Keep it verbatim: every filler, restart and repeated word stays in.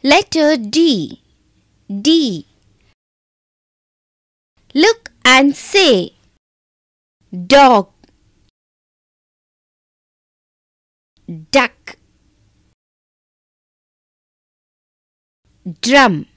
Letter D. D. Look and say. Dog, duck, drum.